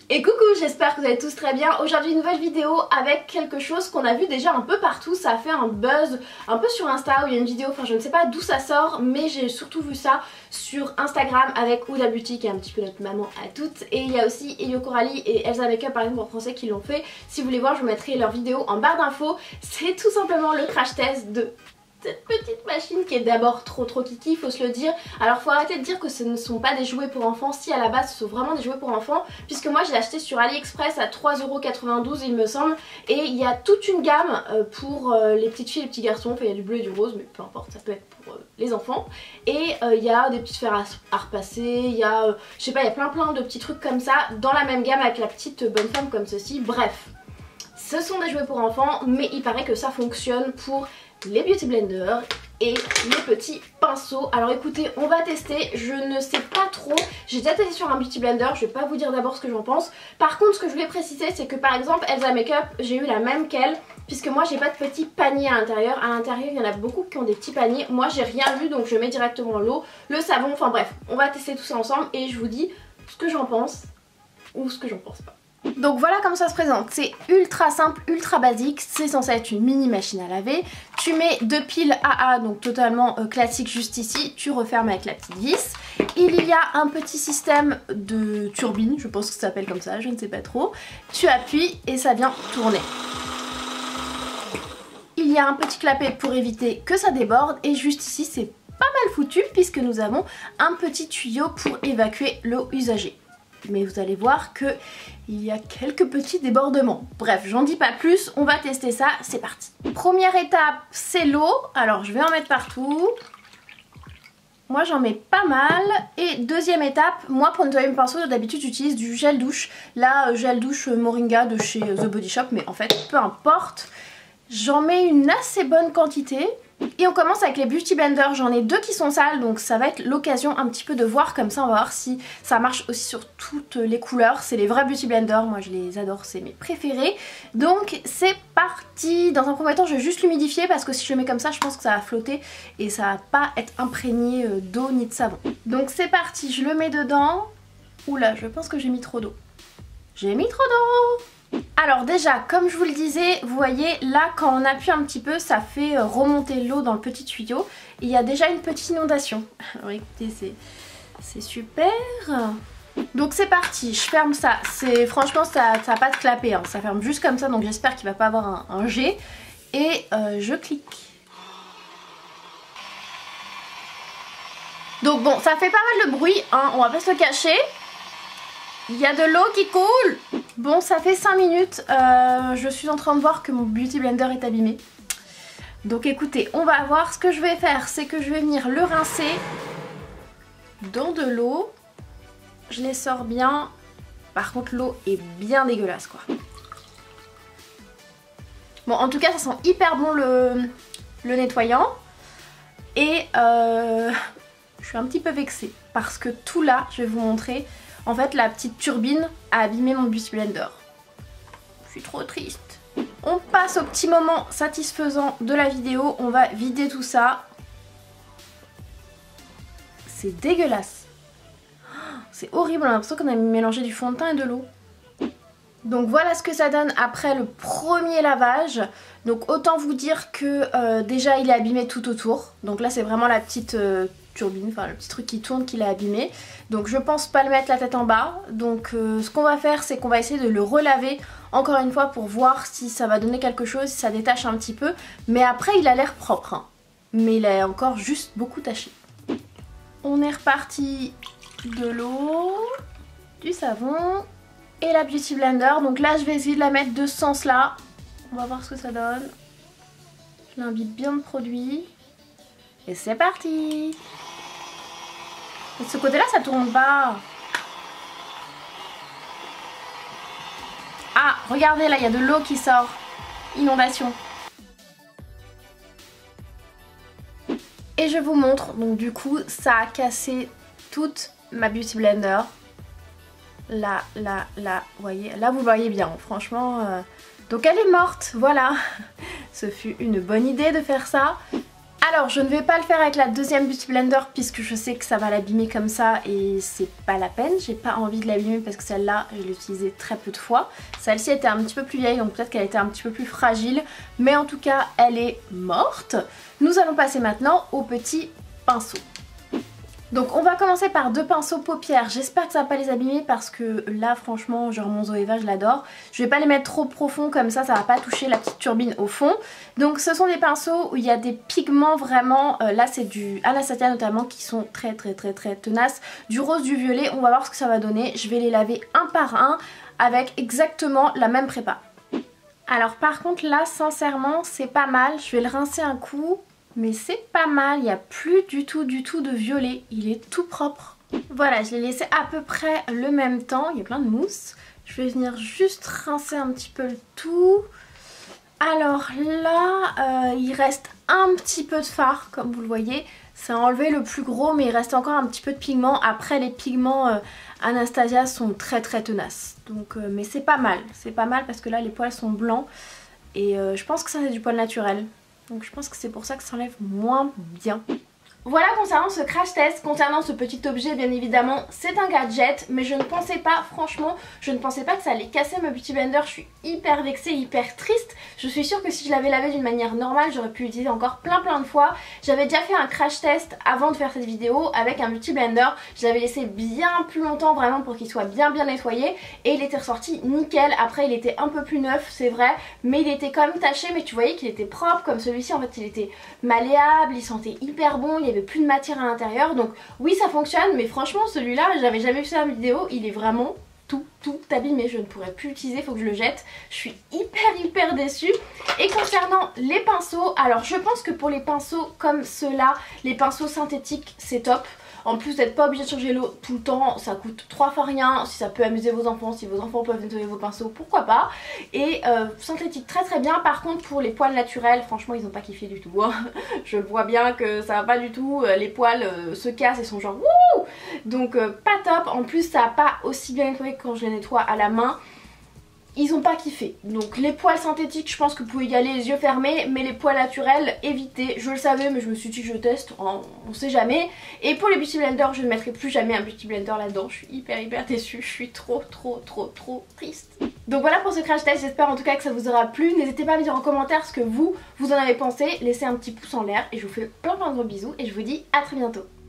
Et coucou, j'espère que vous allez tous très bien. Aujourd'hui une nouvelle vidéo avec quelque chose qu'on a vu déjà un peu partout. Ça a fait un buzz un peu sur Insta où il y a une vidéo, enfin je ne sais pas d'où ça sort, mais j'ai surtout vu ça sur Instagram avec Huda Beauty qui est un petit peu notre maman à toutes. Et il y a aussi Elio Coralie et Elsa Makeup par exemple en français qui l'ont fait. Si vous voulez voir, je vous mettrai leur vidéo en barre d'infos. C'est tout simplement le crash test de cette petite machine qui est d'abord trop kiki, faut se le dire. Alors faut arrêter de dire que ce ne sont pas des jouets pour enfants. Si à la base ce sont vraiment des jouets pour enfants, puisque moi je l'ai acheté sur AliExpress à 3,92€ il me semble. Et il y a toute une gamme pour les petites filles et les petits garçons. Enfin il y a du bleu et du rose, mais peu importe, ça peut être pour les enfants. Et il y a des petites fers à repasser, il y a je sais pas, il y a plein de petits trucs comme ça dans la même gamme avec la petite bonne femme comme ceci. Bref, ce sont des jouets pour enfants, mais il paraît que ça fonctionne pour les beauty blenders et les petits pinceaux. Alors écoutez, on va tester, je ne sais pas trop, j'ai déjà testé sur un beauty blender, je vais pas vous dire d'abord ce que j'en pense. Par contre ce que je voulais préciser c'est que par exemple Elsa Makeup, j'ai eu la même qu'elle, puisque moi j'ai pas de petit panier à l'intérieur. À l'intérieur il y en a beaucoup qui ont des petits paniers, moi j'ai rien vu donc je mets directement l'eau, le savon, enfin bref, on va tester tout ça ensemble et je vous dis ce que j'en pense ou ce que j'en pense pas. Donc voilà comment ça se présente, c'est ultra simple, ultra basique, c'est censé être une mini machine à laver. Tu mets deux piles AA, donc totalement classique juste ici, tu refermes avec la petite vis. Il y a un petit système de turbine, je pense que ça s'appelle comme ça, je ne sais pas trop. Tu appuies et ça vient tourner. Il y a un petit clapet pour éviter que ça déborde et juste ici c'est pas mal foutu puisque nous avons un petit tuyau pour évacuer l'eau usagée. Mais vous allez voir que il y a quelques petits débordements. Bref, j'en dis pas plus, on va tester ça, c'est parti. Première étape, c'est l'eau. Alors je vais en mettre partout. Moi j'en mets pas mal. Et deuxième étape, moi pour nettoyer mes pinceaux, d'habitude j'utilise du gel douche. Là, gel douche Moringa de chez The Body Shop, mais en fait peu importe. J'en mets une assez bonne quantité. Et on commence avec les beauty blenders, j'en ai deux qui sont sales donc ça va être l'occasion un petit peu de voir, comme ça on va voir si ça marche aussi sur toutes les couleurs. C'est les vrais beauty blenders, moi je les adore, c'est mes préférés. Donc c'est parti. Dans un premier temps je vais juste l'humidifier parce que si je le mets comme ça je pense que ça va flotter et ça va pas être imprégné d'eau ni de savon. Donc c'est parti, je le mets dedans. Oula, je pense que j'ai mis trop d'eau. J'ai mis trop d'eau. Alors déjà, comme je vous le disais, vous voyez là quand on appuie un petit peu ça fait remonter l'eau dans le petit tuyau. Il y a déjà une petite inondation. Alors écoutez, c'est super. Donc c'est parti, je ferme ça. Franchement ça va pas de clapper, hein. Ça ferme juste comme ça donc j'espère qu'il va pas avoir un jet. Et je clique. Donc bon, ça fait pas mal de bruit, hein, on va pas se le cacher. Il y a de l'eau qui coule. Bon, ça fait 5 minutes, je suis en train de voir que mon beauty blender est abîmé. Donc écoutez, on va voir. Ce que je vais faire, c'est que je vais venir le rincer dans de l'eau. Je les sors bien. Par contre l'eau est bien dégueulasse quoi. Bon, en tout cas ça sent hyper bon le nettoyant. Et je suis un petit peu vexée parce que tout là, je vais vous montrer. En fait la petite turbine a abîmé mon beauty blender. Je suis trop triste. On passe au petit moment satisfaisant de la vidéo. On va vider tout ça. C'est dégueulasse. C'est horrible, on a l'impression qu'on a mélangé du fond de teint et de l'eau. Donc voilà ce que ça donne après le premier lavage. Donc autant vous dire que déjà il est abîmé tout autour. Donc là c'est vraiment la petite turbine, enfin le petit truc qui tourne qui l'a abîmé. Donc je pense pas le mettre la tête en bas. Donc ce qu'on va faire c'est qu'on va essayer de le relaver encore une fois pour voir si ça va donner quelque chose, si ça détache un petit peu. Mais après il a l'air propre, hein. Mais il est encore juste beaucoup taché. On est reparti de l'eau, du savon et la beauty blender. Donc là je vais essayer de la mettre de ce sens là. On va voir ce que ça donne. Je l'imbibe bien de produit. Et c'est parti. Et de ce côté là ça tourne pas. Ah regardez là il y a de l'eau qui sort. Inondation. Et je vous montre, donc du coup ça a cassé toute ma beauty blender. Là, vous voyez, là vous voyez bien, franchement. Donc elle est morte, voilà. Ce fut une bonne idée de faire ça. Alors je ne vais pas le faire avec la deuxième Beauty Blender puisque je sais que ça va l'abîmer comme ça et c'est pas la peine. J'ai pas envie de l'abîmer parce que celle-là je l'ai utilisée très peu de fois. Celle-ci était un petit peu plus vieille donc peut-être qu'elle était un petit peu plus fragile. Mais en tout cas elle est morte. Nous allons passer maintenant au petit pinceau. Donc on va commencer par 2 pinceaux paupières. J'espère que ça va pas les abîmer parce que là franchement genre mon Zoeva je l'adore. Je vais pas les mettre trop profond comme ça va pas toucher la petite turbine au fond. Donc ce sont des pinceaux où il y a des pigments vraiment, là c'est du Anastasia notamment qui sont très tenaces. Du rose, du violet, on va voir ce que ça va donner. Je vais les laver un par un avec exactement la même prépa. Alors par contre là sincèrement c'est pas mal, je vais le rincer un coup. Mais c'est pas mal, il n'y a plus du tout de violet, il est tout propre. Voilà, je l'ai laissé à peu près le même temps, il y a plein de mousse. Je vais venir juste rincer un petit peu le tout. Alors là, il reste un petit peu de fard, comme vous le voyez. Ça a enlevé le plus gros, mais il reste encore un petit peu de pigment. Après, les pigments Anastasia sont très tenaces. Donc, mais c'est pas mal parce que là, les poils sont blancs. Et je pense que ça c'est du poil naturel. Donc je pense que c'est pour ça que ça enlève moins bien. Voilà concernant ce crash test, concernant ce petit objet bien évidemment c'est un gadget mais je ne pensais pas, franchement je ne pensais pas que ça allait casser ma Beauty Blender. Je suis hyper vexée, hyper triste. Je suis sûre que si je l'avais lavé d'une manière normale j'aurais pu l'utiliser encore plein de fois. J'avais déjà fait un crash test avant de faire cette vidéo avec un Beauty Blender. Je l'avais laissé bien plus longtemps vraiment pour qu'il soit bien nettoyé et il était ressorti nickel. Après il était un peu plus neuf c'est vrai mais il était quand même taché, mais tu voyais qu'il était propre. Comme celui-ci en fait il était malléable, il sentait hyper bon, il y avait plus de matière à l'intérieur. Donc oui ça fonctionne mais franchement celui-là j'avais jamais vu ça en vidéo, il est vraiment tout abîmé, je ne pourrais plus l'utiliser, faut que je le jette. Je suis hyper déçue. Et concernant les pinceaux, alors je pense que pour les pinceaux comme ceux-là, les pinceaux synthétiques c'est top. En plus d'être pas obligé de changer l'eau tout le temps, ça coûte 3 fois rien. Si ça peut amuser vos enfants, si vos enfants peuvent nettoyer vos pinceaux, pourquoi pas. Et synthétique très bien. Par contre pour les poils naturels, franchement ils ont pas kiffé du tout hein. Je vois bien que ça va pas du tout. Les poils se cassent et sont genre wouh. Donc pas top. En plus ça a pas aussi bien nettoyé que quand je les nettoie à la main. Ils ont pas kiffé. Donc les poils synthétiques je pense que vous pouvez y aller les yeux fermés, mais les poils naturels évitez. Je le savais mais je me suis dit que je teste, on sait jamais. Et pour les Beauty Blender je ne mettrai plus jamais un Beauty Blender là-dedans. Je suis hyper déçue, je suis trop triste. Donc voilà pour ce crash test, j'espère en tout cas que ça vous aura plu. N'hésitez pas à me dire en commentaire ce que vous en avez pensé. Laissez un petit pouce en l'air et je vous fais plein de gros bisous et je vous dis à très bientôt.